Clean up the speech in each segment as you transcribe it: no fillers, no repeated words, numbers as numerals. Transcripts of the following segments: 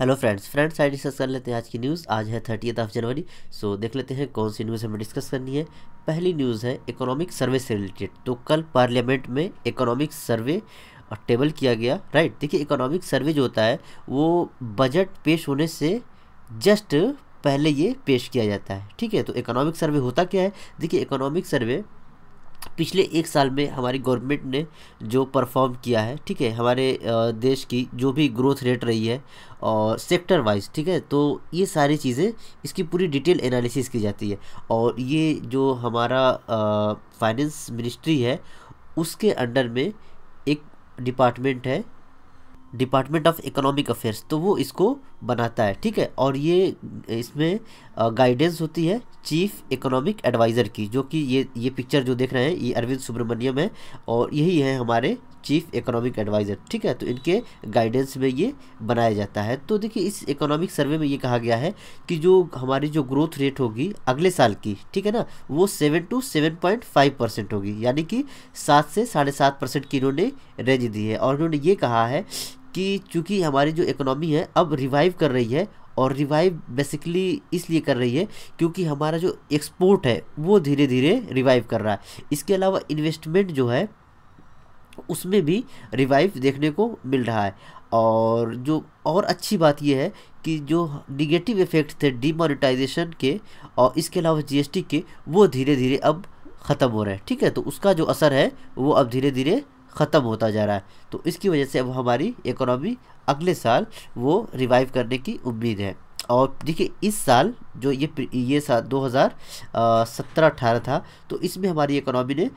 Hello friends आज discuss कर लेते हैं आज की न्यूज़। आज है 30 जनवरी। सो देख लेते हैं कौन सी न्यूज़ हमें डिस्कस करनी है। पहली न्यूज़ है इकोनॉमिक सर्वे से रिलेटेड। तो कल पार्लियामेंट में इकोनॉमिक सर्वे टेबल किया गया, राइट। देखिए इकोनॉमिक सर्वे जो होता है वो बजट पेश होने से जस्ट पहले ये पेश किया जाता है, ठीक है। तो इकोनॉमिक सर्वे होता क्या है, देखिए इकोनॉमिक सर्वे पिछले एक साल में हमारी गवर्नमेंट ने जो परफॉर्म किया है, ठीक है, हमारे देश की जो भी ग्रोथ रेट रही है और सेक्टर वाइज, ठीक है, तो ये सारी चीज़ें इसकी पूरी डिटेल एनालिसिस की जाती है। और ये जो हमारा फाइनेंस मिनिस्ट्री है उसके अंडर में एक डिपार्टमेंट है, डिपार्टमेंट ऑफ इकोनॉमिक अफेयर्स, तो वो इसको बनाता है, ठीक है। और ये इसमें गाइडेंस होती है चीफ इकोनॉमिक एडवाइज़र की, जो कि ये पिक्चर जो देख रहे हैं ये अरविंद सुब्रमण्यम है और यही है हमारे चीफ इकोनॉमिक एडवाइज़र, ठीक है। तो इनके गाइडेंस में ये बनाया जाता है। तो देखिए इस इकोनॉमिक सर्वे में ये कहा गया है कि जो हमारी जो ग्रोथ रेट होगी अगले साल की, ठीक है ना, वो 7 to 7.5% होगी, यानी कि 7 से 7.5% की इन्होंने रेंज दी है। और इन्होंने ये कहा है कि चूँकि हमारी जो इकोनॉमी है अब रिवाइव कर रही है, और रिवाइव बेसिकली इसलिए कर रही है क्योंकि हमारा जो एक्सपोर्ट है वो धीरे धीरे रिवाइव कर रहा है। इसके अलावा इन्वेस्टमेंट जो है उसमें भी रिवाइव देखने को मिल रहा है। और जो और अच्छी बात यह है कि जो निगेटिव इफ़ेक्ट थे डीमोनेटाइजेशन के और इसके अलावा जीएसटी के, वो धीरे धीरे अब ख़त्म हो रहे हैं, ठीक है। तो उसका जो असर है वो अब धीरे धीरे ख़त्म होता जा रहा है। तो इसकी वजह से अब हमारी इकोनॉमी अगले साल वो रिवाइव करने की उम्मीद है। और देखिए इस साल जो ये साल 2017-18 था, तो इसमें हमारी इकोनॉमी ने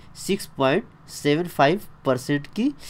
6.75%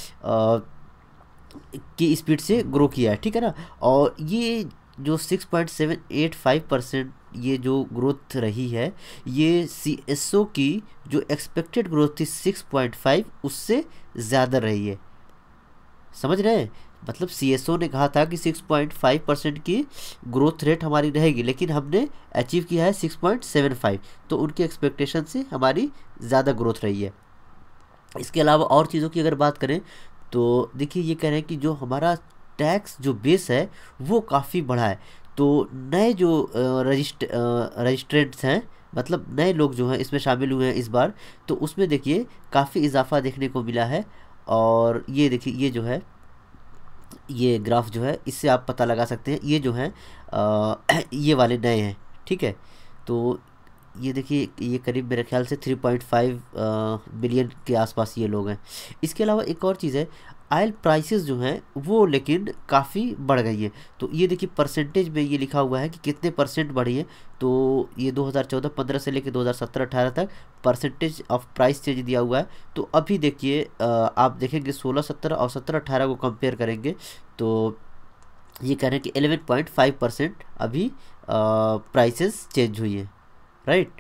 की स्पीड से ग्रो किया है, ठीक है ना। और ये जो 6.785% ये जो ग्रोथ रही है, ये CSO की जो एक्सपेक्टेड ग्रोथ थी 6.5 उससे ज़्यादा रही है, समझ रहे हैं। मतलब CSO ने कहा था कि 6.5% की ग्रोथ रेट हमारी रहेगी, लेकिन हमने अचीव किया है 6.75, तो उनके एक्सपेक्टेशन से हमारी ज़्यादा ग्रोथ रही है। इसके अलावा और चीज़ों की अगर बात करें तो देखिए ये कह रहे हैं कि जो हमारा टैक्स जो बेस है वो काफ़ी बढ़ा है। तो नए जो रजिस्ट्रेंट्स हैं, मतलब नए लोग जो हैं इसमें शामिल हुए हैं इस बार, तो उसमें देखिए काफ़ी इजाफा देखने को मिला है। और ये देखिए ये जो है ये ग्राफ जो है इससे आप पता लगा सकते हैं, ये जो है ये वाले नए हैं, ठीक है। तो ये देखिए ये करीब मेरे ख्याल से 3.5 बिलियन के आसपास ये लोग हैं। इसके अलावा एक और चीज़ है, ऑयल प्राइसेस जो हैं वो लेकिन काफ़ी बढ़ गई है। तो ये देखिए परसेंटेज में ये लिखा हुआ है कि कितने परसेंट बढ़ी है। तो ये 2014-15 से लेकर 2017-18 तक परसेंटेज ऑफ प्राइस चेंज दिया हुआ है। तो अभी देखिए आप देखेंगे 16-17 और 17-18 को कंपेयर करेंगे तो ये कह रहे हैं कि 11.5% अभी प्राइसेस चेंज हुई है, राइट।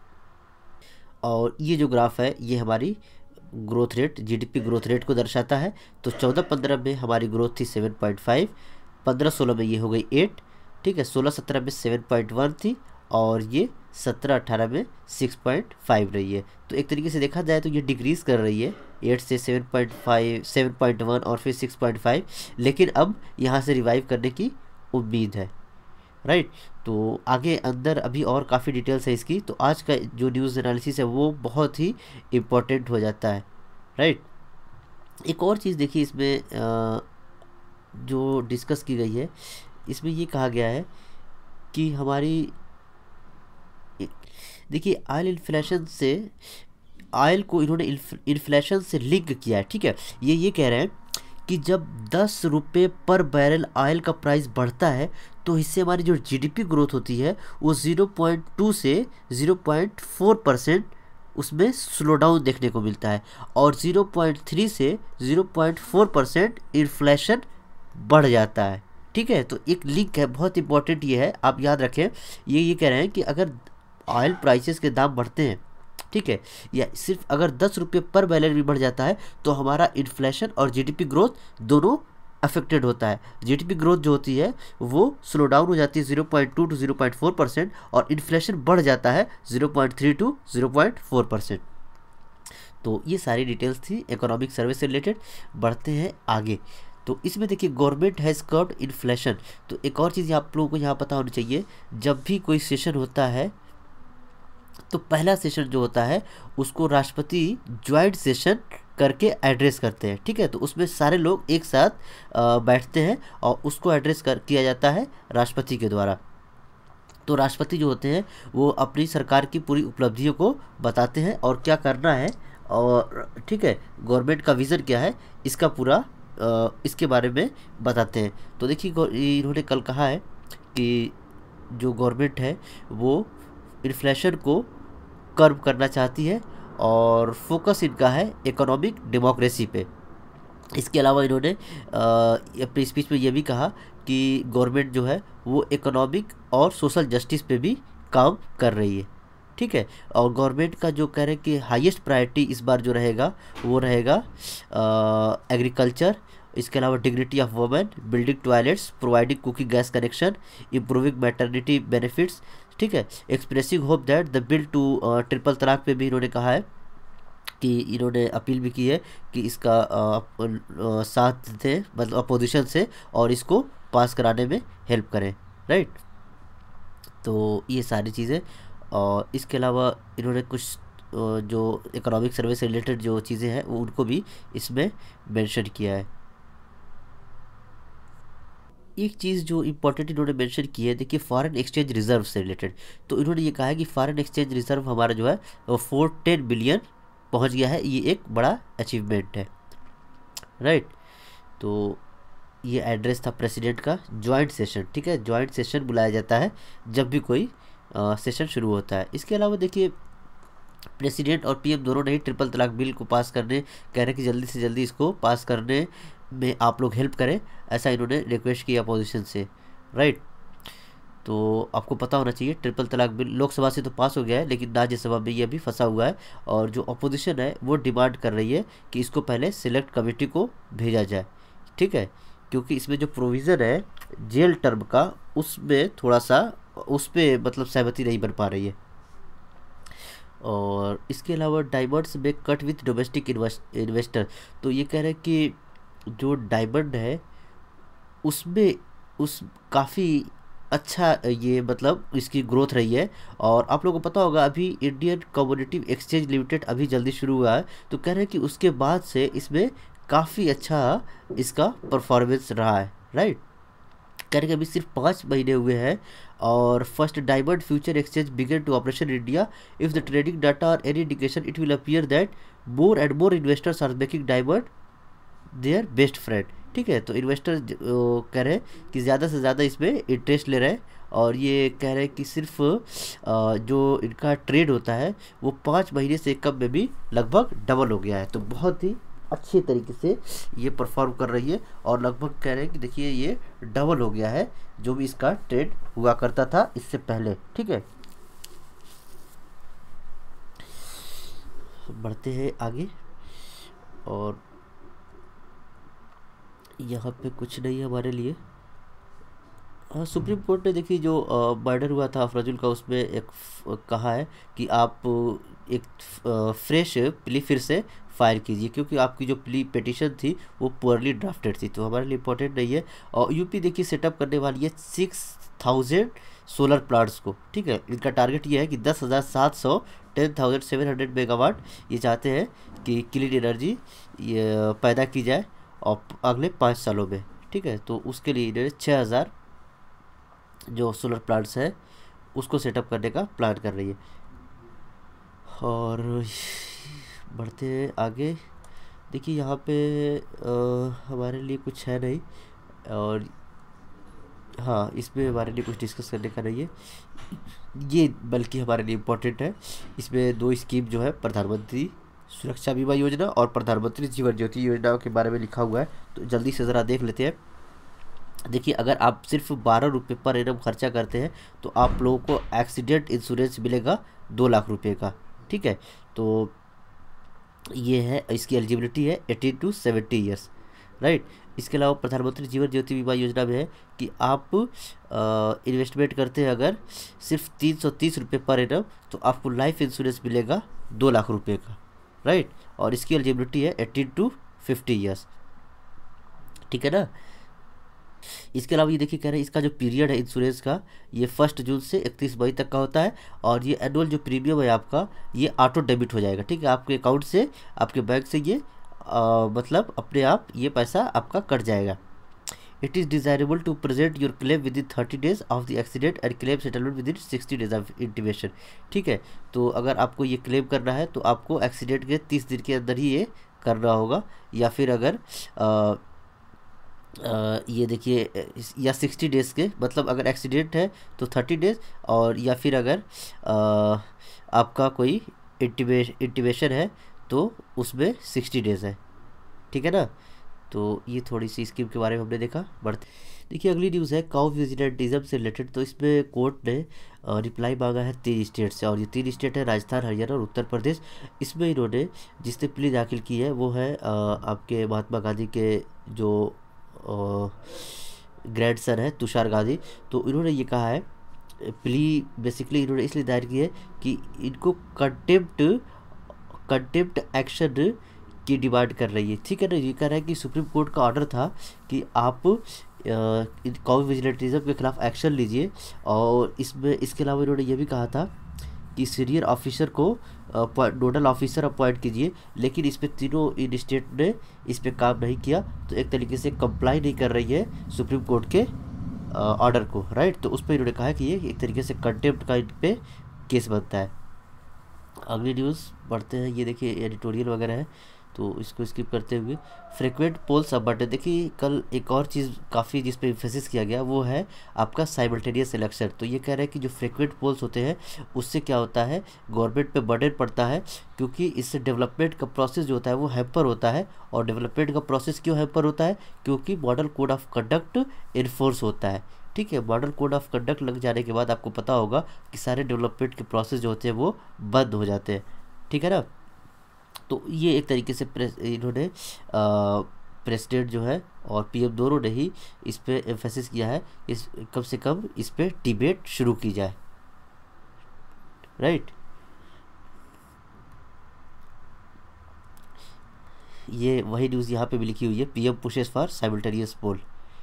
और ये जो ग्राफ है ये हमारी growth rate, GDP growth rate को दर्शाता है। तो 14-15 में हमारी ग्रोथ थी 7.5, 15-16 में ये हो गई 8, ठीक है, 16-17 में 7.1 थी, और ये 17-18 में 6.5 रही है। तो एक तरीके से देखा जाए तो ये डिक्रीज़ कर रही है 8 से 7.5, 7.1 और फिर 6.5, लेकिन अब यहाँ से रिवाइव करने की उम्मीद है, राइट। तो आगे अंदर अभी और काफ़ी डिटेल्स है इसकी। तो आज का जो न्यूज़ एनालिसिस है वो बहुत ही इम्पोर्टेंट हो जाता है, राइट। एक और चीज़ देखिए इसमें जो डिस्कस की गई है, इसमें ये कहा गया है कि हमारी देखिए ऑयल को इन्होंने इन्फ्लेशन से लिंक किया है, ठीक है। ये कह रहे हैं कि जब 10 रुपये पर बैरल ऑयल का प्राइस बढ़ता है तो इससे हमारी जो जीडीपी ग्रोथ होती है वो 0.2 से 0.4% उसमें स्लो डाउन देखने को मिलता है, और 0.3 से 0.4% इन्फ्लेशन बढ़ जाता है, ठीक है। तो एक लिंक है, बहुत इंपॉर्टेंट ये है, आप याद रखें। ये कह रहे हैं कि अगर ऑयल प्राइसेस के दाम बढ़ते हैं, ठीक है, या सिर्फ अगर 10 रुपये पर बैरल भी बढ़ जाता है तो हमारा इन्फ्लेशन और जीडीपी ग्रोथ दोनों अफेक्टेड होता है। जीडीपी ग्रोथ जो होती है वो स्लो डाउन हो जाती है 0.2 to 0.4%, और इन्फ्लेशन बढ़ जाता है 0.3 to 0.4%। तो ये सारी डिटेल्स थी इकोनॉमिक सर्वे से रिलेटेड। बढ़ते हैं आगे। तो इसमें देखिए गवर्नमेंट हैज़ कर्व्ड इन्फ्लेशन। तो एक और चीज़ आप लोगों को यहाँ पता होनी चाहिए, जब भी कोई सेशन होता है तो पहला सेशन जो होता है उसको राष्ट्रपति ज्वाइंट सेशन करके एड्रेस करते हैं, ठीक है। तो उसमें सारे लोग एक साथ बैठते हैं और उसको एड्रेस किया जाता है राष्ट्रपति के द्वारा। तो राष्ट्रपति जो होते हैं वो अपनी सरकार की पूरी उपलब्धियों को बताते हैं और क्या करना है, और ठीक है गवर्नमेंट का विज़न क्या है इसका पूरा इसके बारे में बताते हैं। तो देखिए इन्होंने कल कहा है कि जो गवर्नमेंट है वो इन्फ्लेशन को कर्व करना चाहती है और फोकस इनका है इकोनॉमिक डेमोक्रेसी पे। इसके अलावा इन्होंने अपनी स्पीच में ये भी कहा कि गवर्नमेंट जो है वो इकोनॉमिक और सोशल जस्टिस पे भी काम कर रही है, ठीक है। और गवर्नमेंट का जो कह रहे हैं कि हाईएस्ट प्रायोरिटी इस बार जो रहेगा वो रहेगा एग्रीकल्चर, इसके अलावा dignity of women, building toilets, providing cooking gas connection, improving maternity benefits, ठीक है। Expressing hope that the bill to triple talaq पे भी इन्होंने कहा है कि इन्होंने अपील भी की है कि इसका साथ दें मतलब अपोजिशन से और इसको पास कराने में हेल्प करें, राइट। तो ये सारी चीज़ें, और इसके अलावा इन्होंने कुछ जो इकोनॉमिक सर्वे से रिलेटेड जो चीज़ें हैं वो उनको भी इसमें मेंशन किया है। एक चीज़ जो इम्पोर्टेंट इन्होंने मेंशन की है, देखिए फॉरेन एक्सचेंज रिजर्व से रिलेटेड। तो इन्होंने ये कहा है कि फॉरेन एक्सचेंज रिजर्व हमारा जो है वो 410 बिलियन पहुंच गया है, ये एक बड़ा अचीवमेंट है, राइट। तो ये एड्रेस था प्रेसिडेंट का जॉइंट सेशन, ठीक है। जॉइंट सेशन बुलाया जाता है जब भी कोई सेशन शुरू होता है। इसके अलावा देखिए प्रेसिडेंट और पीएम दोनों ने ही ट्रिपल तलाक बिल को पास करने कह रहे हैं कि जल्दी से जल्दी इसको पास करने में आप लोग हेल्प करें, ऐसा इन्होंने रिक्वेस्ट किया अपोजिशन से, राइट। तो आपको पता होना चाहिए ट्रिपल तलाक बिल लोकसभा से तो पास हो गया है लेकिन राज्यसभा में ये अभी फंसा हुआ है, और जो अपोजिशन है वो डिमांड कर रही है कि इसको पहले सिलेक्ट कमेटी को भेजा जाए, ठीक है। क्योंकि इसमें जो प्रोविज़न है जेल टर्म का उसमें थोड़ा सा उस पर मतलब सहमति नहीं बन पा रही है। और इसके अलावा डायमंड्स में कट विथ डोमेस्टिक इन्वेस्टर, तो ये कह रहे हैं कि जो डायमंड है उसमें उस काफ़ी अच्छा ये मतलब इसकी ग्रोथ रही है। और आप लोगों को पता होगा अभी इंडियन कमोडिटी एक्सचेंज लिमिटेड अभी जल्दी शुरू हुआ है, तो कह रहे हैं कि उसके बाद से इसमें काफ़ी अच्छा इसका परफॉर्मेंस रहा है, राइट। कह रहे कि अभी सिर्फ 5 महीने हुए हैं और first diamond future exchange began to operation India. If the trading data are any indication it will appear that more and more investors are making diamond their best friend, ठीक है। तो इन्वेस्टर कह रहे हैं कि ज़्यादा से ज़्यादा इसमें इंटरेस्ट ले रहे हैं, और ये कह रहे हैं कि सिर्फ जो इनका ट्रेड होता है वो 5 महीने से कम में भी लगभग डबल हो गया है। तो बहुत ही अच्छे तरीके से ये परफॉर्म कर रही है, और लगभग कह रहे हैं कि देखिए ये डबल हो गया है जो भी इसका ट्रेड हुआ करता था इससे पहले, ठीक है। बढ़ते हैं आगे, और यहाँ पे कुछ नहीं है हमारे लिए। हाँ, सुप्रीम कोर्ट ने देखिए जो मर्डर हुआ था अफराजुल का उसमें एक कहा है कि आप एक फ्रेश प्ली फिर से फाइल कीजिए क्योंकि आपकी जो प्ली पिटिशन थी वो पुअरली ड्राफ्टेड थी, तो हमारे लिए इम्पोर्टेंट नहीं है। और यूपी देखिए सेटअप करने वाली है 6000 सोलर प्लांट्स को, ठीक है। इनका टारगेट ये है कि 10,700 10,700 मेगावाट ये चाहते हैं कि क्लीन एनर्जी ये पैदा की जाए और अगले 5 सालों में, ठीक है। तो उसके लिए इन्होंने 6000 जो सोलर प्लांट्स हैं उसको सेटअप करने का प्लान कर रही है। और बढ़ते हैं आगे, देखिए यहाँ पे हमारे लिए कुछ है नहीं, और हाँ इसमें हमारे लिए कुछ डिस्कस करने का नहीं है ये, बल्कि हमारे लिए इम्पोर्टेंट है। इसमें 2 स्कीम जो है प्रधानमंत्री सुरक्षा बीमा योजना और प्रधानमंत्री जीवन ज्योति योजनाओं के बारे में लिखा हुआ है, तो जल्दी से ज़रा देख लेते हैं। देखिए अगर आप सिर्फ 12 रुपये पर एनम खर्चा करते हैं तो आप लोगों को एक्सीडेंट इंश्योरेंस मिलेगा 2 लाख रुपए का, ठीक है। तो ये है इसकी एलिजिबिलिटी है 18 to 70 ईयर्स, राइट। इसके अलावा प्रधानमंत्री जीवन ज्योति बीमा योजना में है कि आप इन्वेस्टमेंट करते हैं अगर सिर्फ 330 रुपये पर एनम तो आपको लाइफ इंश्योरेंस मिलेगा 2 लाख रुपए का, राइट। और इसकी एलिजिबिलिटी है 18 to 50 ईयर्स। ठीक है ना। इसके अलावा ये देखिए कह रहे हैं इसका जो पीरियड है इंश्योरेंस का, ये 1 जून से 31 मई तक का होता है, और ये एनुअल जो प्रीमियम है आपका ये ऑटो डेबिट हो जाएगा, ठीक है, आपके अकाउंट से, आपके बैंक से ये मतलब अपने आप ये पैसा आपका कट जाएगा। It is desirable to present your claim within 30 days of the accident and claim settlement within 60 days of intimation, ठीक है। तो अगर आपको ये क्लेम करना है तो आपको एक्सीडेंट के 30 दिन के अंदर ही ये करना होगा, या फिर अगर ये देखिए या 60 डेज़ के, मतलब अगर एक्सीडेंट है तो 30 डेज़, और या फिर अगर आपका कोई इंटीमेशन है तो उसमें 60 डेज़ है, ठीक है ना। तो ये थोड़ी सी स्कीम के बारे में हमने देखा। बढ़ते देखिए अगली न्यूज़ है काउ विजिलेंटिज्म से रिलेटेड। तो इसमें कोर्ट ने रिप्लाई मांगा है 3 स्टेट से, और ये 3 स्टेट है राजस्थान, हरियाणा और उत्तर प्रदेश। इसमें इन्होंने जिसने प्ली दाखिल की है वो है आपके महात्मा गांधी के जो ग्रैंड सन है तुषार गांधी। तो इन्होंने ये कहा है, प्ली बेसिकली इन्होंने इसलिए दायर की है कि इनको कंटेम्प्ट एक्शन की डिमांड कर रही है, ठीक है ना। ये कह रहा है कि सुप्रीम कोर्ट का ऑर्डर था कि आप काउ विजिलेंटिज्म के खिलाफ एक्शन लीजिए, और इसमें इसके अलावा इन्होंने ये भी कहा था कि सीनियर ऑफिसर को नोडल ऑफिसर अपॉइंट कीजिए, लेकिन इस पर तीनों इन स्टेट ने इस पर काम नहीं किया, तो एक तरीके से कंप्लाई नहीं कर रही है सुप्रीम कोर्ट के ऑर्डर को, राइट। तो उस पर इन्होंने कहा कि ये एक तरीके से कंटेम्प्ट का इन पे केस बनता है। अगली न्यूज़ पढ़ते हैं, ये देखिए एडिटोरियल वगैरह है तो इसको स्किप करते हुए फ्रीक्वेंट पोल्स अबॉर्टेड। देखिए कल एक और चीज़ काफ़ी जिस पे एम्फेसिस किया गया वो है आपका साइमल्टेनियस इलेक्शन। तो ये कह रहे हैं कि जो फ्रीक्वेंट पोल्स होते हैं उससे क्या होता है, गवर्नमेंट पे बर्डन पड़ता है, क्योंकि इससे डेवलपमेंट का प्रोसेस जो होता है वो हैम्पर होता है। और डेवलपमेंट का प्रोसेस क्यों हैम्पर होता है, क्योंकि model code of conduct enforce होता है, ठीक है। मॉडल कोड ऑफ कंडक्ट लग जाने के बाद आपको पता होगा कि सारे डेवलपमेंट के प्रोसेस जो होते हैं वो बंद हो जाते हैं, ठीक है ना। तो ये एक तरीके से इन्होंने प्रेसिडेंट जो है और पीएम दोनों ने ही इस पे एम्फेसिस किया है, इस कम से कम इस पे डिबेट शुरू की जाए, राइट। ये वही न्यूज़ यहाँ पे भी लिखी हुई है, PM pushes for simultaneous poll,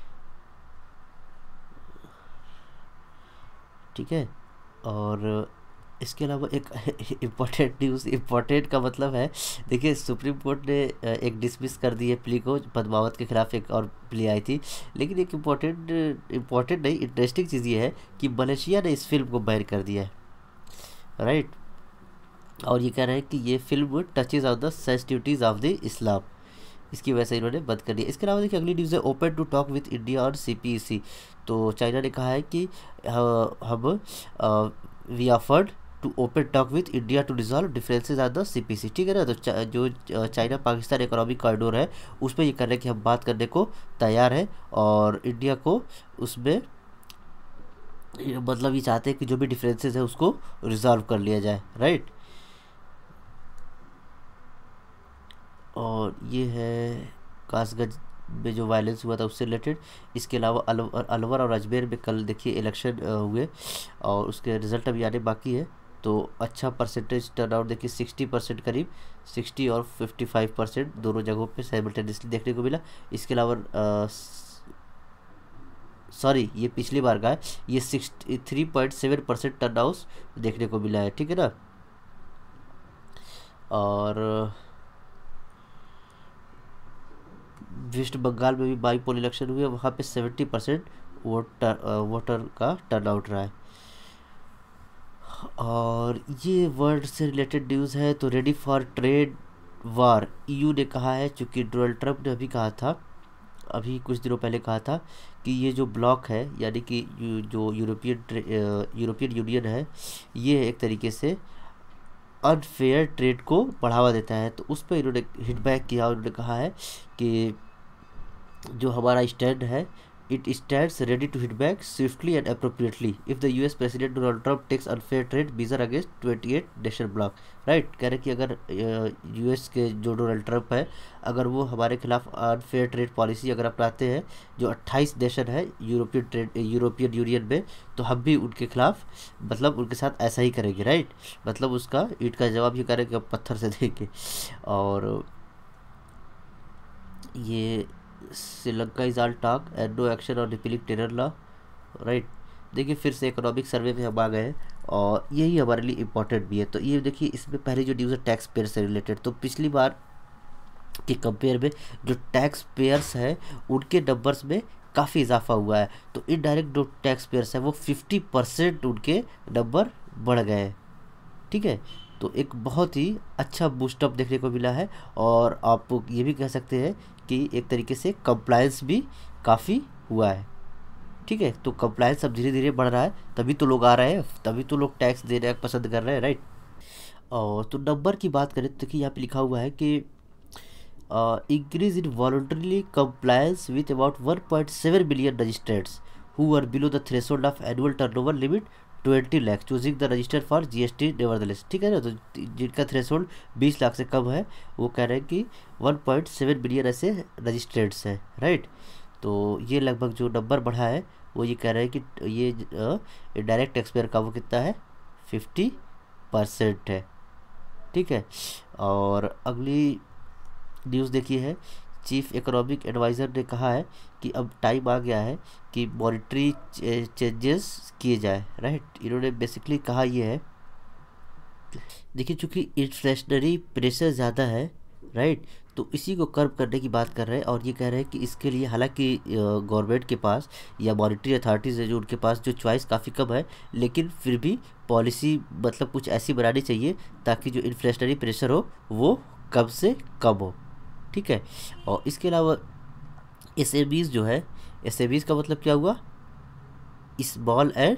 ठीक है। और इसके अलावा एक इम्पॉर्टेंट न्यूज़, इम्पॉर्टेंट का मतलब है, देखिए सुप्रीम कोर्ट ने एक डिसमिस कर दी है प्ली को, पद्मावत के खिलाफ एक और प्ली आई थी। लेकिन एक इम्पॉर्टेंट नहीं, इंटरेस्टिंग चीज़ ये है कि मलेशिया ने इस फिल्म को बैन कर दिया है, राइट। और ये कह रहे हैं कि ये film touches of the sensitivities of the Islam, इसकी वजह से इन्होंने बंद कर दिया। इसके अलावा देखिए अगली न्यूज़ है open to talk with India और सीपीईसी। तो चाइना ने कहा है कि हम we offered to open talk with India to resolve differences on the CPC, ठीक है ना। तो जो चाइना पाकिस्तान इकोनॉमिक कॉरिडोर है उस पर ये कर रहे हैं कि हम बात करने को तैयार हैं, और इंडिया को उसमें मतलब ये चाहते हैं कि जो भी डिफरेंसेस है उसको रिजॉल्व कर लिया जाए, राइट। और ये है कासगंज में जो वायलेंस हुआ था उससे रिलेटेड। इसके अलावा अलवर और अजमेर में कल देखिए इलेक्शन हुए और उसके रिज़ल्ट अभी आने बाकी है। तो अच्छा परसेंटेज टर्नआउट देखिए 60% करीब, 60 और 55% दोनों जगहों पे साइमल्टेनियसली देखने को मिला। इसके अलावा सॉरी ये पिछली बार का है, ये 63.7% टर्नआउट देखने को मिला है, ठीक है ना। और वेस्ट बंगाल में भी बाई पोल इलेक्शन हुए, वहाँ पे 70% वोटर का टर्नआउट रहा है। और ये वर्ल्ड से रिलेटेड न्यूज़ है। तो ready for trade war, EU ने कहा है, चूँकि डोनाल्ड ट्रंप ने अभी कहा था, अभी कुछ दिनों पहले कहा था कि ये जो ब्लॉक है यानी कि जो यूरोपियन यूनियन है ये एक तरीके से अनफेयर ट्रेड को बढ़ावा देता है। तो उस पर इन्होंने हिटबैक किया और उन्होंने कहा है कि जो हमारा स्टैंड है, it stands ready to hit back swiftly and appropriately if the US president Donald Trump takes unfair trade measure against 28 nation bloc, right. कह रहे कि अगर यूएस के जो डोनाल्ड ट्रंप है अगर वो हमारे खिलाफ अनफेयर ट्रेड पॉलिसी अगर अपनाते हैं जो 28 नेशन है यूरोपियन यूनियन में, तो हम भी उनके खिलाफ मतलब उनके साथ ऐसा ही करेंगे, राइट। मतलब उसका ईंट का जवाब ये करेंगे, अब पत्थर से देंगे। और ये Sri Lanka is all talk and no action on repealing terror law, right. देखिए फिर से इकोनॉमिक सर्वे में हम आ गए हैं और यही हमारे लिए इम्पोर्टेंट भी है। तो ये देखिए इसमें पहले जो न्यूज़ है टैक्स पेयर से रिलेटेड, तो पिछली बार के कंपेयर में जो टैक्स पेयर्स हैं उनके नंबर्स में काफ़ी इजाफा हुआ है। तो इनडायरेक्ट जो टैक्स पेयर्स हैं वो 50% उनके नंबर बढ़ गए हैं, ठीक है। तो एक बहुत ही अच्छा बूस्टअप देखने को मिला है और आप ये भी कह सकते हैं कि एक तरीके से कंप्लायंस भी काफ़ी हुआ है, ठीक है। तो कंप्लायंस अब धीरे धीरे बढ़ रहा है, तभी तो लोग आ रहे हैं, तभी तो लोग टैक्स देना पसंद कर रहे हैं, राइट। और तो नंबर की बात करें तो देखिए यहाँ पे लिखा हुआ है कि increase in voluntarily compliance with about 1.7 billion registrants who are below the threshold of annual turnover limit 20 lakh choosing the register for GST nevertheless, ठीक है ना। तो जिनका थ्रेशोल्ड 20 लाख से कम है वो कह रहे हैं कि 1.7 बिलियन ऐसे रजिस्टर्ड्स हैं, राइट। तो ये लगभग जो नंबर बढ़ा है वो ये कह रहे हैं कि ये डायरेक्ट टैक्स पेयर का वो कितना है 50% है, ठीक है। और अगली न्यूज़ देखिए है, चीफ इकोनॉमिक एडवाइज़र ने कहा है कि अब टाइम आ गया है कि मॉनेटरी चेंजेस किए जाए, राइट। इन्होंने बेसिकली कहा ये है, देखिए चूँकि इन्फ्लेशनरी प्रेशर ज़्यादा है, राइट, तो इसी को कर्व करने की बात कर रहे हैं। और ये कह रहे हैं कि इसके लिए हालांकि गवर्नमेंट के पास या मॉनेटरी अथॉरिटीज़ है जो उनके पास जो चॉइस काफ़ी कम है, लेकिन फिर भी पॉलिसी मतलब कुछ ऐसी बनानी चाहिए ताकि जो इन्फ्लेशनरी प्रेशर हो वो कम से कम हो, ठीक है। और इसके अलावा एसएमईज़ जो है, एसएमईज़ का मतलब क्या हुआ, स्मॉल एंड,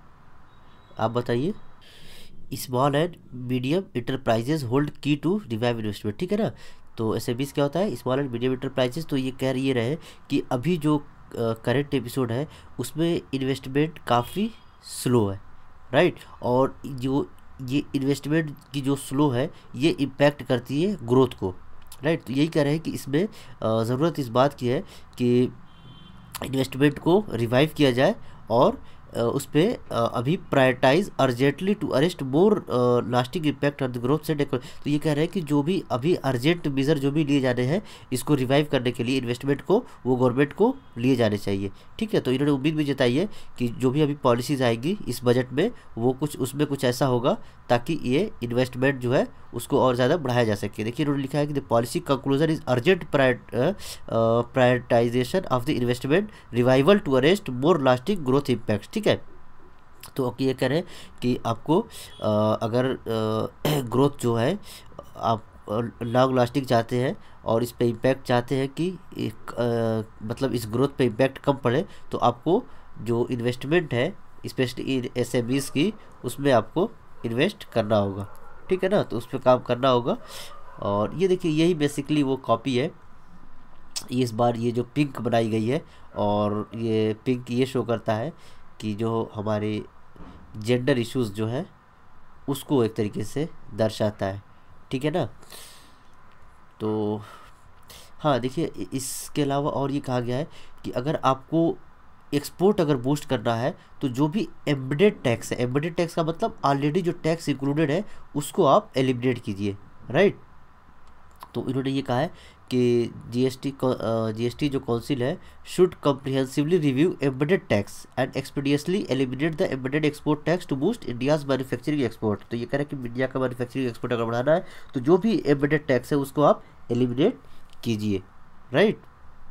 आप बताइए, small and medium enterprises hold key to revive investment, ठीक है ना। तो एसएमईज़ क्या होता है, स्मॉल एंड मीडियम इंटरप्राइजेज। तो ये कह ये रहे कि अभी जो करंट एपिसोड है उसमें इन्वेस्टमेंट काफ़ी स्लो है, राइट। और जो ये इन्वेस्टमेंट की जो स्लो है ये इम्पैक्ट करती है ग्रोथ को, राइट। तो यही कह रहे हैं कि इसमें ज़रूरत इस बात की है कि इन्वेस्टमेंट को रिवाइव किया जाए और उस पर अभी prioritise urgently to arrest more lasting impact on the growth से तो ये कह रहे हैं कि जो भी अभी अर्जेंट मेजर जो भी लिए जाने हैं इसको रिवाइव करने के लिए इन्वेस्टमेंट को वो गवर्नमेंट को लिए जाने चाहिए, ठीक है। तो इन्होंने उम्मीद भी जताई है कि जो भी अभी पॉलिसीज़ आएगी इस बजट में वो कुछ उसमें कुछ ऐसा होगा ताकि ये इन्वेस्टमेंट जो है उसको और ज़्यादा बढ़ाया जा सके। देखिए इन्होंने लिखा है कि the policy conclusion is urgent prioritisation of the investment revival to arrest more lasting growth impact, ठीक है। तो ये कह रहे हैं कि आपको अगर ग्रोथ जो है आप लॉन्ग लास्टिंग चाहते हैं और इस पे इम्पैक्ट चाहते हैं कि मतलब इस ग्रोथ पे इम्पैक्ट कम पड़े, तो आपको जो इन्वेस्टमेंट है स्पेशली एसएमईज़ की उसमें आपको इन्वेस्ट करना होगा, ठीक है ना। तो उस पर काम करना होगा। और ये देखिए यही बेसिकली वो कॉपी है, इस बार ये जो पिंक बनाई गई है और ये पिंक ये शो करता है कि जो हमारे जेंडर इश्यूज़ जो है उसको एक तरीके से दर्शाता है, ठीक है ना। तो हाँ देखिए इसके अलावा और ये कहा गया है कि अगर आपको एक्सपोर्ट अगर बूस्ट करना है तो जो भी एम्बेडेड टैक्स है, एम्बेडेड टैक्स का मतलब ऑलरेडी जो टैक्स इंक्लूडेड है उसको आप एलिमिनेट कीजिए, राइट। तो इन्होंने ये कहा है कि जीएसटी जो काउंसिल है should comprehensively review embedded tax and expeditiously eliminate the embedded export tax to boost India's manufacturing export. तो ये कह रहे हैं कि इंडिया का मैन्युफैक्चरिंग एक्सपोर्ट अगर बढ़ाना है तो जो भी एम्बेडेड टैक्स है उसको आप एलिमिनेट कीजिए, राइट।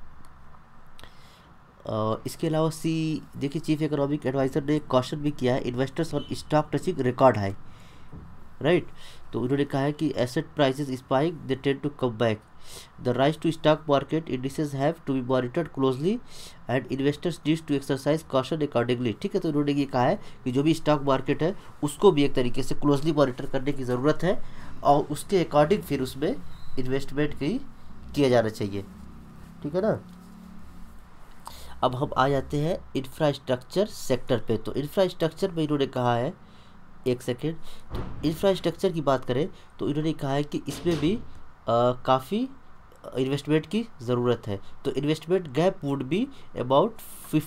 इसके अलावा देखिए चीफ इकोनॉमिक एडवाइजर ने क्वेश्चन भी किया है investors on stock touching record high, right. तो इन्होंने कहा है कि asset prices spike they tend to come back, the rise to stock market indices have to be monitored closely and investors needs to exercise caution accordingly, ठीक है। तो इन्होंने ये कहा है कि जो भी स्टॉक मार्केट है उसको भी एक तरीके से क्लोजली मॉनिटर करने की ज़रूरत है और उसके अकॉर्डिंग फिर उसमें इन्वेस्टमेंट किया जाना चाहिए, ठीक है ना। अब हम आ जाते हैं इंफ्रास्ट्रक्चर सेक्टर पे। तो इंफ्रास्ट्रक्चर में इन्होंने कहा है, एक सेकेंड, तो इंफ्रास्ट्रक्चर की बात करें तो इन्होंने कहा है कि इसमें भी काफ़ी इन्वेस्टमेंट की ज़रूरत है। तो investment gap would be about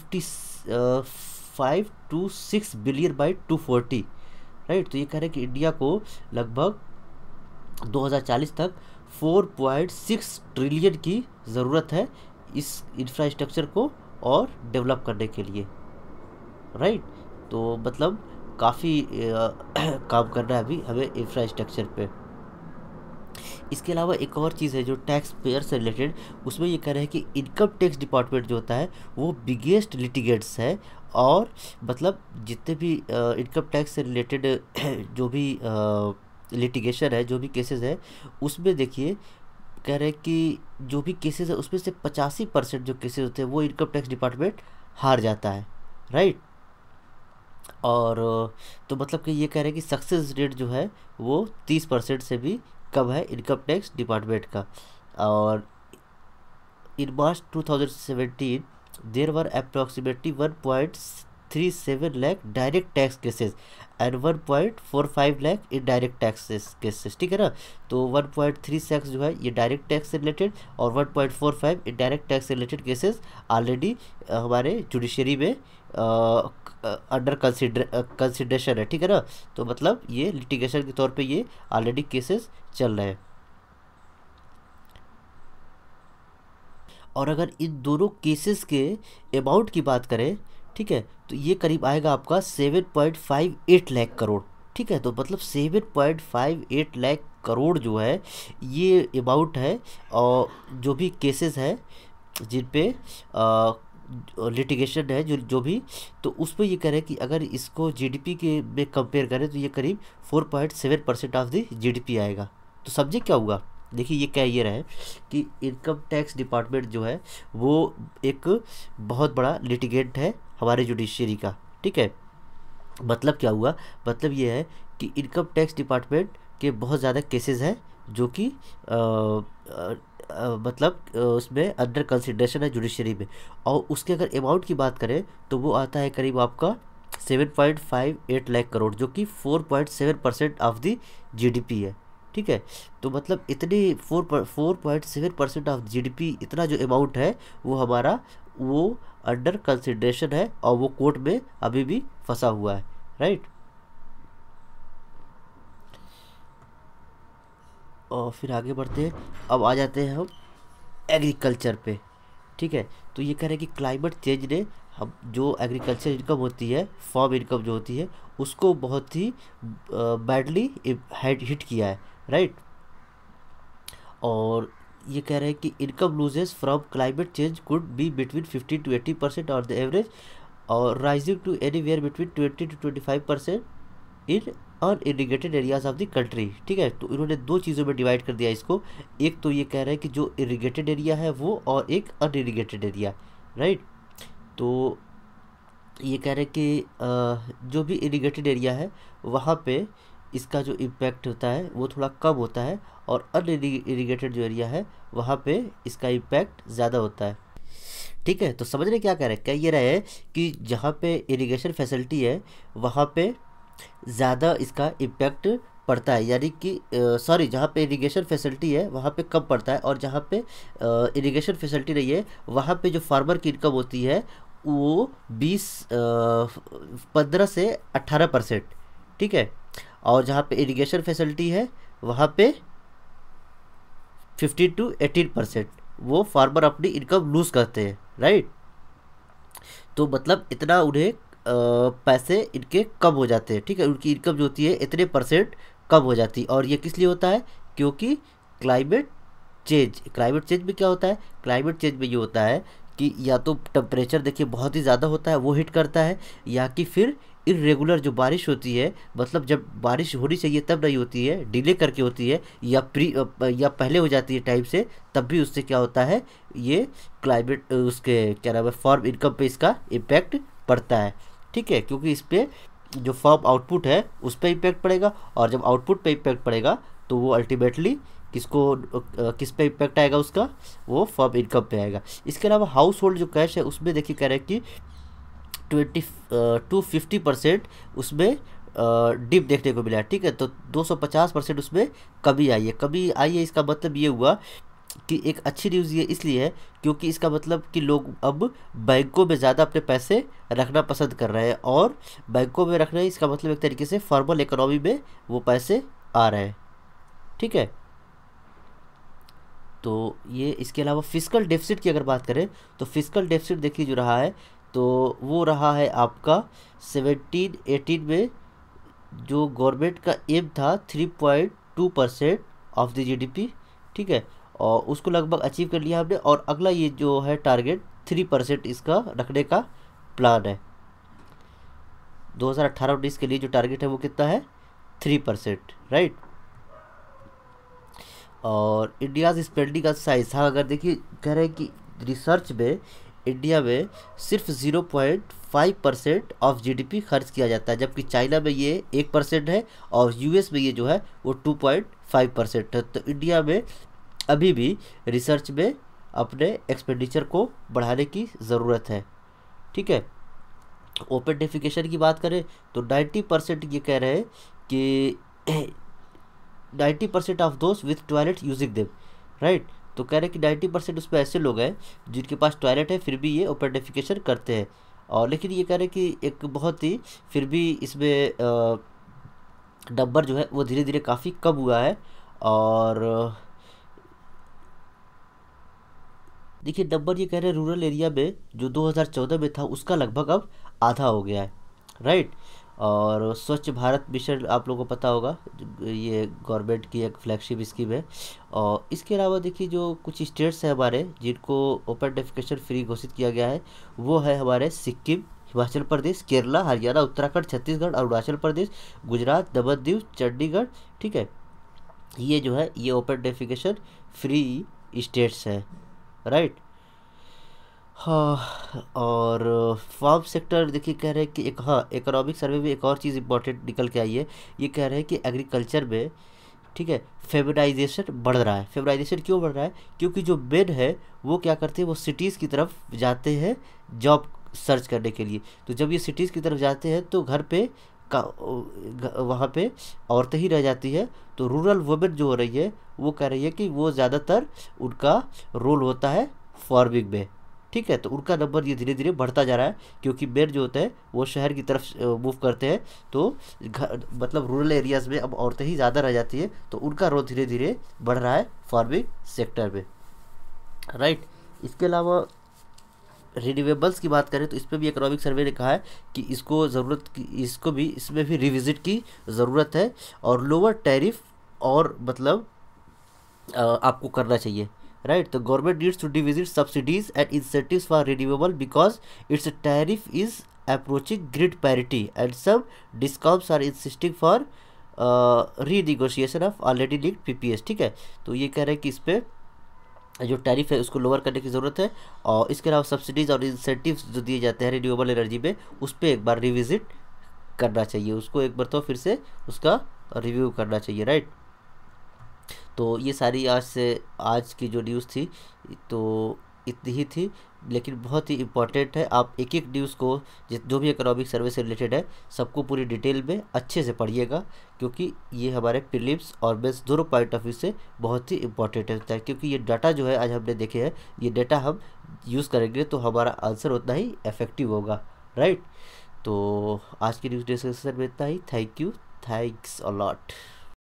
55 to 6 billion by 2040, right. तो ये कह रहे हैं कि इंडिया को लगभग 2040 तक 4.6 ट्रिलियन की ज़रूरत है इस इंफ्रास्ट्रक्चर को और डेवलप करने के लिए, राइट। तो मतलब काफ़ी काम करना है अभी हमें इंफ्रास्ट्रक्चर पे। इसके अलावा एक और चीज़ है जो टैक्स पेयर से रिलेटेड, उसमें ये कह रहे हैं कि इनकम टैक्स डिपार्टमेंट जो होता है वो बिगेस्ट लिटिगेंट्स है, और मतलब जितने भी इनकम टैक्स से रिलेटेड जो भी लिटिगेशन है, जो भी केसेस है, उसमें देखिए कह रहे हैं कि जो भी केसेस है उसमें से 85% जो केसेस होते हैं वो इनकम टैक्स डिपार्टमेंट हार जाता है, राइट। और तो मतलब कि ये कह रहे हैं कि सक्सेस रेट जो है वो 30% से भी कम है इनकम टैक्स डिपार्टमेंट का। और in March 2017 there were approximately 1.37 lakh direct tax cases and 1.45 lakh indirect taxes cases, ठीक है ना। तो 1.36 जो है ये डायरेक्ट टैक्स से रिलेटेड और 1.45 इनडायरेक्ट टैक्स से रिलेटेड केसेस ऑलरेडी हमारे जुडिशरी में अंडर कंसिडरेशन है, ठीक है ना। तो मतलब ये लिटिगेशन के तौर पे ये ऑलरेडी केसेस चल रहे हैं। और अगर इन दोनों केसेस के अमाउंट की बात करें, ठीक है, तो ये करीब आएगा आपका 7.58 लाख करोड़, ठीक है। तो मतलब 7.58 लाख करोड़ जो है ये अमाउंट है, और जो भी केसेस हैं जिन पे लिटिगेशन है जो जो भी, तो उस पर ये कह रहे हैं कि अगर इसको जीडीपी के में कंपेयर करें तो ये करीब 4.7% ऑफ द जीडीपी आएगा। तो सब्जेक्ट क्या हुआ, देखिए ये कह ये रहा है कि इनकम टैक्स डिपार्टमेंट जो है वो एक बहुत बड़ा लिटिगेंट है हमारे जुडिशरी का, ठीक है। मतलब क्या हुआ, मतलब ये है कि इनकम टैक्स डिपार्टमेंट के बहुत ज़्यादा केसेस हैं जो कि मतलब उसमें अंडर कंसिडरेशन है जुडिशरी में, और उसके अगर अमाउंट की बात करें तो वो आता है करीब आपका 7.58 लाख करोड़, जो कि 4.7% ऑफ द जीडीपी है, ठीक है। तो मतलब इतने 4.7% ऑफ जीडीपी, इतना जो अमाउंट है वो हमारा वो अंडर कंसिडरेशन है और वो कोर्ट में अभी भी फंसा हुआ है, राइट। और फिर आगे बढ़ते हैं, अब आ जाते हैं हम एग्रीकल्चर पे, ठीक है। तो ये कह रहे हैं कि क्लाइमेट चेंज ने हम जो एग्रीकल्चर इनकम होती है, फार्म इनकम जो होती है, उसको बहुत ही बैडली हिट किया है, राइट। और ये कह रहे हैं कि income losses from climate change could be between 15 to 80% on the average, और rising to anywhere between 20 to 25% in unirrigated areas of the country, ठीक है। तो इन्होंने दो चीज़ों में डिवाइड कर दिया इसको, एक तो ये कह रहे हैं कि जो इरीगेटेड एरिया है वो, और एक अनइरीगेटेड एरिया, राइट। तो ये कह रहे हैं कि जो भी इरीगेटेड एरिया है वहाँ पे इसका जो इम्पैक्ट होता है वो थोड़ा कम होता है, और अनइरीगेटेड जो एरिया है वहाँ पे इसका इम्पैक्ट ज़्यादा होता है, ठीक है। तो समझने क्या कह रहे हैं, कह ये रहे हैं कि जहाँ पे इरिगेशन फैसिलिटी है वहाँ पे ज़्यादा इसका इम्पैक्ट पड़ता है, यानी कि सॉरी, जहाँ पे इरिगेशन फैसिलिटी है वहाँ पे कम पड़ता है, और जहाँ पे इरिगेशन फैसिलिटी नहीं है वहाँ पे जो फार्मर की इनकम होती है वो 15 से 18%, ठीक है। और जहाँ पे इरिगेशन फैसिलिटी है वहाँ पे 15 to 18% वो फार्मर अपनी इनकम लूज़ करते हैं, राइट। तो मतलब इतना उन्हें पैसे इनके कम हो जाते हैं, ठीक है। उनकी इनकम जो होती है इतने परसेंट कम हो जाती है, और ये किस लिए होता है, क्योंकि क्लाइमेट चेंज में क्या होता है, क्लाइमेट चेंज में ये होता है कि या तो टेम्परेचर देखिए बहुत ही ज़्यादा होता है वो हिट करता है, या कि फिर इरेगुलर जो बारिश होती है, मतलब जब बारिश होनी चाहिए तब नहीं होती है, डिले करके होती है, या पहले हो जाती है टाइम से, तब भी उससे क्या होता है, ये क्लाइमेट उसके क्या नाम है फार्म इनकम पे इसका इम्पैक्ट पड़ता है, ठीक है। क्योंकि इस पर जो फार्म आउटपुट है उस पर इम्पैक्ट पड़ेगा, और जब आउटपुट पे इम्पैक्ट पड़ेगा तो वो अल्टीमेटली किस पे इम्पैक्ट आएगा उसका, वो फार्म इनकम पे आएगा। इसके अलावा हाउस होल्ड जो कैश है उसमें देखिए कह रहे हैं कि 20 to 50% उसमें डिप देखने को मिला है, ठीक है। तो 250% उसमें कमी आई है। इसका मतलब ये हुआ कि एक अच्छी न्यूज़ ये इसलिए है क्योंकि इसका मतलब कि लोग अब बैंकों में ज़्यादा अपने पैसे रखना पसंद कर रहे हैं, और बैंकों में रख रहे हैं इसका मतलब एक तरीके से फॉर्मल इकोनॉमी में वो पैसे आ रहे हैं, ठीक है। तो ये इसके अलावा फिस्कल डेफिसिट की अगर बात करें तो फिस्कल डेफिसिट देखिए जो रहा है तो वो रहा है आपका 17-18 में, जो गवर्नमेंट का एम था 3.2% ऑफ द जीडीपी, ठीक है, और उसको लगभग अचीव कर लिया हमने। और अगला ये जो है टारगेट 3% इसका रखने का प्लान है। 2018-19 के लिए जो टारगेट है वो कितना है, 3%, राइट। और इंडिया स्पेंडिंग का साइज, हाँ अगर देखिए कह रहे हैं कि रिसर्च में इंडिया में सिर्फ 0.5% ऑफ जीडीपी खर्च किया जाता है, जबकि चाइना में ये 1% है और यूएस में ये जो है वो 2.5% है। तो इंडिया में अभी भी रिसर्च में अपने एक्सपेंडिचर को बढ़ाने की ज़रूरत है, ठीक है। ओपन डेफिकेशन की बात करें तो 90% ये कह रहे हैं कि 90% ऑफ दोस्त with toilet using them, right. तो कह रहे हैं कि 90% उसमें ऐसे लोग हैं जिनके पास टॉयलेट है फिर भी ये ओपन डेफिकेशन करते हैं। और लेकिन ये कह रहे हैं कि एक बहुत ही फिर भी इसमें नंबर जो है वो धीरे धीरे काफ़ी कम हुआ है। और देखिए नंबर ये कह रहे हैं रूरल एरिया में जो 2014 में था उसका लगभग अब आधा हो गया है, राइट। और स्वच्छ भारत मिशन आप लोगों को पता होगा, ये गवर्नमेंट की एक फ्लैगशिप स्कीम है। और इसके अलावा देखिए जो कुछ स्टेट्स हैं हमारे जिनको ओपन डेफिकेशन फ्री घोषित किया गया है वो है हमारे सिक्किम, हिमाचल प्रदेश, केरला, हरियाणा, उत्तराखंड, छत्तीसगढ़, अरुणाचल प्रदेश, गुजरात, दमन चंडीगढ़, ठीक है। ये जो है ये ओपन डेफिकेशन फ्री स्टेट्स हैं, राइट। हाँ, और फार्म सेक्टर देखिए कह रहे हैं कि एक, हाँ इकोनॉमिक सर्वे में एक और चीज़ इंपॉर्टेंट निकल के आई है। ये कह रहे हैं कि एग्रीकल्चर में, ठीक है, फेमिनाइजेशन बढ़ रहा है। फेमिनाइजेशन क्यों बढ़ रहा है, क्योंकि जो मेन है वो क्या करते हैं, वो सिटीज़ की तरफ जाते हैं जॉब सर्च करने के लिए। तो जब ये सिटीज़ की तरफ जाते हैं तो घर पे वहाँ पे औरतें ही रह जाती है। तो रूरल वुमेन जो हो रही है वो कह रही है कि वो ज़्यादातर उनका रोल होता है फार्मिंग में, ठीक है। तो उनका नंबर ये धीरे धीरे बढ़ता जा रहा है क्योंकि मेन जो होता है वो शहर की तरफ मूव करते हैं। तो मतलब रूरल एरियाज़ में अब औरतें ही ज़्यादा रह जाती है, तो उनका रोल धीरे धीरे बढ़ रहा है फार्मिंग सेक्टर में, राइट। इसके अलावा रिन्यूएबल्स की बात करें तो इस पर भी इकोनॉमिक सर्वे ने कहा है कि इसको भी इसमें भी रिविजिट की ज़रूरत है और लोअर टैरिफ और मतलब आपको करना चाहिए, राइट। तो government needs to revisit subsidies and incentives for renewable because its tariff is approaching grid parity and some discounts are insisting for renegotiation of already linked PPAs, ठीक है। तो ये कह रहे हैं कि इस पर जो टैरिफ है उसको लोअर करने की ज़रूरत है। और इसके अलावा सब्सिडीज़ और इंसेंटिव्स जो दिए जाते हैं रिन्यूएबल एनर्जी में उस पर एक बार रिविजिट करना चाहिए, उसको एक बार तो फिर से उसका रिव्यू करना चाहिए, राइट। तो ये सारी आज की जो न्यूज़ थी तो इतनी ही थी, लेकिन बहुत ही इम्पॉर्टेंट है। आप एक एक न्यूज़ को जो भी इकोनॉमिक सर्वे से रिलेटेड है सबको पूरी डिटेल में अच्छे से पढ़िएगा, क्योंकि ये हमारे प्रीलिम्स और मेंस दोनों पॉइंट ऑफ व्यू से बहुत ही इम्पॉर्टेंट है। क्योंकि ये डाटा जो है आज हमने देखे हैं, ये डाटा हम यूज़ करेंगे तो हमारा आंसर उतना ही इफेक्टिव होगा, राइट। तो आज की न्यूज़ डिस्कशन में इतना ही। Thank you, thanks a lot.